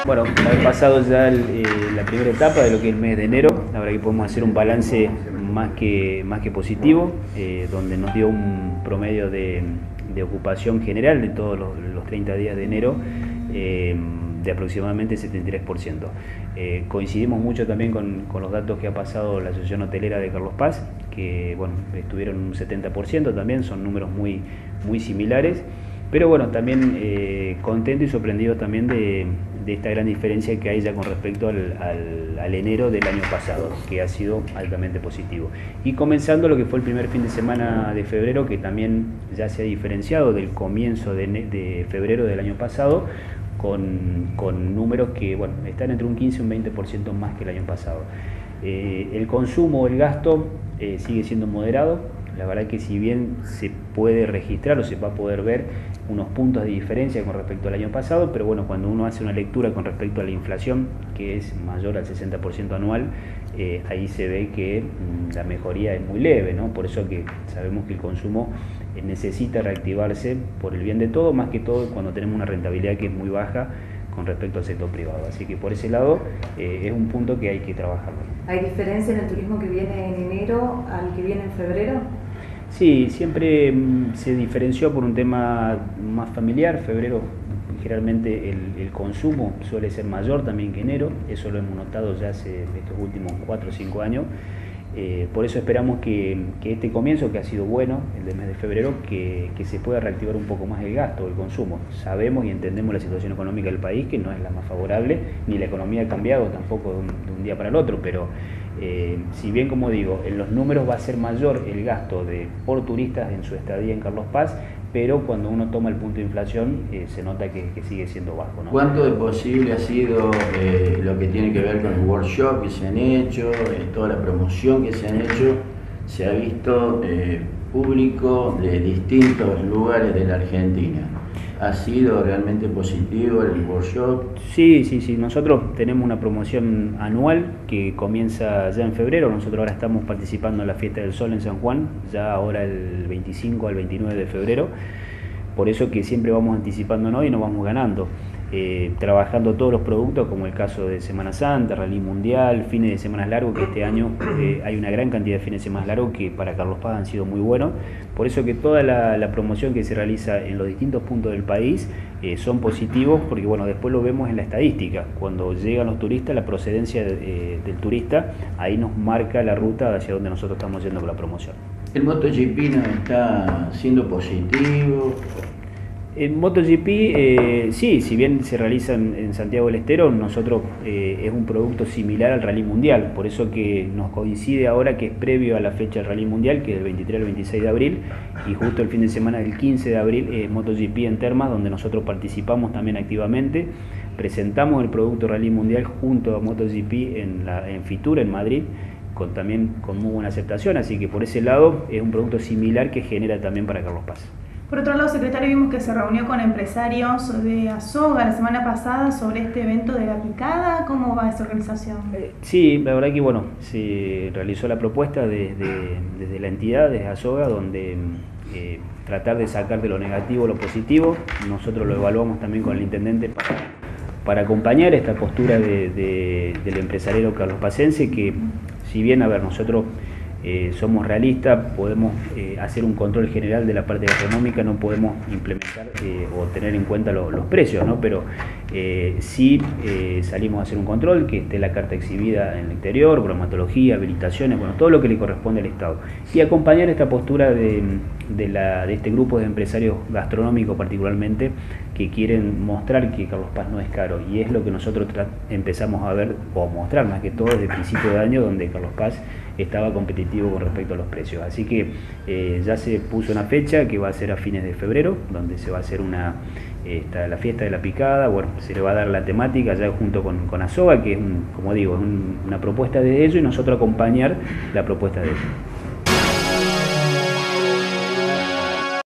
Bueno, haber pasado ya la primera etapa de lo que es el mes de enero, la verdad que podemos hacer un balance más que positivo, donde nos dio un promedio de ocupación general de todos los 30 días de enero de aproximadamente 73%. Coincidimos mucho también con los datos que ha pasado la Asociación Hotelera de Carlos Paz, que bueno, estuvieron un 70% también, son números muy similares. Pero bueno, también contento y sorprendido también de esta gran diferencia que hay ya con respecto al enero del año pasado, que ha sido altamente positivo. Y comenzando lo que fue el primer fin de semana de febrero, que también ya se ha diferenciado del comienzo de febrero del año pasado, con números que bueno, están entre un 15 y un 20% más que el año pasado. El consumo, el gasto sigue siendo moderado. La verdad que si bien se puede registrar o se va a poder ver unos puntos de diferencia con respecto al año pasado, pero bueno, cuando uno hace una lectura con respecto a la inflación, que es mayor al 60% anual, ahí se ve que la mejoría es muy leve, ¿no? Por eso que sabemos que el consumo necesita reactivarse por el bien de todo, más que todo cuando tenemos una rentabilidad que es muy baja con respecto al sector privado. Así que por ese lado es un punto que hay que trabajarlo. ¿Hay diferencia en el turismo que viene en enero al que viene en febrero? Sí, siempre se diferenció por un tema más familiar. Febrero generalmente el consumo suele ser mayor también que enero, eso lo hemos notado ya hace estos últimos 4 o 5 años. Por eso esperamos que este comienzo, que ha sido bueno, el del mes de febrero, que se pueda reactivar un poco más el gasto, el consumo. Sabemos y entendemos la situación económica del país, que no es la más favorable, ni la economía ha cambiado tampoco de un día para el otro, pero si bien, como digo, en los números va a ser mayor el gasto por turistas en su estadía en Carlos Paz, pero cuando uno toma el punto de inflación se nota que sigue siendo bajo, ¿no? ¿Cuánto de posible ha sido lo que tiene que ver con el workshop que se han hecho, toda la promoción que se han hecho? Se ha visto público de distintos lugares de la Argentina. ¿Ha sido realmente positivo el workshop? Sí. Nosotros tenemos una promoción anual que comienza ya en febrero. Nosotros ahora estamos participando en la Fiesta del Sol en San Juan, ya ahora el 25 al 29 de febrero. Por eso que siempre vamos anticipándonos y nos vamos ganando. Trabajando todos los productos, como el caso de Semana Santa, Rally Mundial, fines de semana largos, que este año hay una gran cantidad de fines de semana largos que para Carlos Paz han sido muy buenos. Por eso que toda la promoción que se realiza en los distintos puntos del país son positivos, porque bueno, después lo vemos en la estadística. Cuando llegan los turistas, la procedencia del turista, ahí nos marca la ruta hacia donde nosotros estamos yendo con la promoción. ¿El MotoGP no está siendo positivo? En MotoGP, sí, si bien se realiza en Santiago del Estero, nosotros es un producto similar al Rally Mundial, por eso que nos coincide ahora que es previo a la fecha del Rally Mundial, que es del 23 al 26 de abril, y justo el fin de semana del 15 de abril MotoGP en Termas, donde nosotros participamos también activamente, presentamos el producto Rally Mundial junto a MotoGP en Fitur, en Madrid, también con muy buena aceptación, así que por ese lado es un producto similar que genera también para Carlos Paz. Por otro lado, secretario, vimos que se reunió con empresarios de Asoga la semana pasada sobre este evento de la picada. ¿Cómo va esa organización? Sí, la verdad que bueno, se realizó la propuesta desde la entidad, desde Asoga, donde tratar de sacar de lo negativo lo positivo. Nosotros lo evaluamos también con el intendente para acompañar esta postura del empresariero carlospacense, que si bien, a ver, nosotros somos realistas, podemos hacer un control general de la parte gastronómica, no podemos implementar o tener en cuenta los precios, ¿no? Pero sí salimos a hacer un control, que esté la carta exhibida en el exterior, bromatología, habilitaciones, bueno, todo lo que le corresponde al Estado. Y acompañar esta postura de este grupo de empresarios gastronómicos particularmente, que quieren mostrar que Carlos Paz no es caro, y es lo que nosotros empezamos a ver, o mostrar más que todo desde el principio de año, donde Carlos Paz estaba competitivo con respecto a los precios. Así que ya se puso una fecha que va a ser a fines de febrero, donde se va a hacer la fiesta de la picada. Bueno, se le va a dar la temática ya junto con Asoga, que es, como digo, es una propuesta de ellos, y nosotros acompañar la propuesta de ellos.